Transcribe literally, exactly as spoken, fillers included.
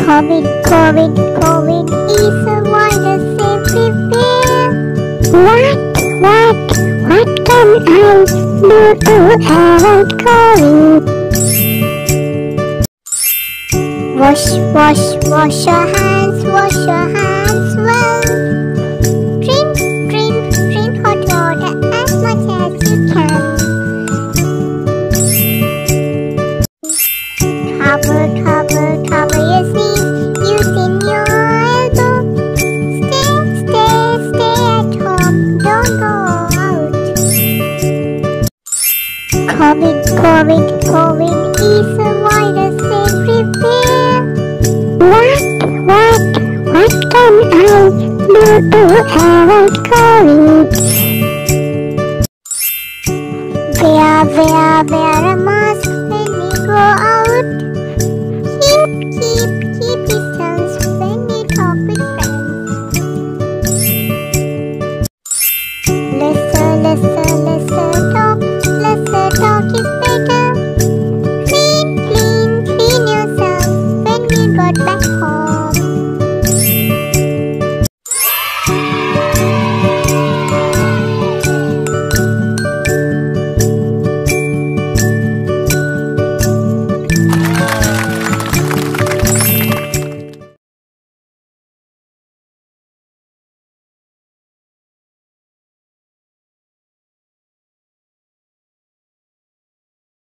COVID, COVID, COVID is a virus everywhere. What, what, what can I do to avoid COVID? Wash, wash, wash your hands, wash your hands well. Drink, drink, drink hot water as much as you can. Cover, cover, cover your sneeze using your elbow. Stay, stay, stay at home, don't go out. COVID, COVID, COVID is a virus everywhere. What, what, what can I do to avoid COVID?